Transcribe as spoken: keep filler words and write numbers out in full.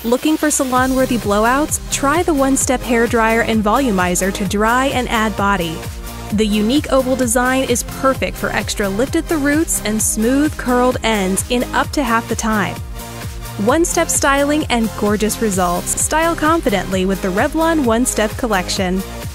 Looking for salon-worthy blowouts? Try the one-step hairdryer and volumizer to dry and add body. The unique oval design is perfect for extra lift at the roots and smooth curled ends in up to half the time. One-step styling and gorgeous results. Style confidently with the Revlon One Step Collection.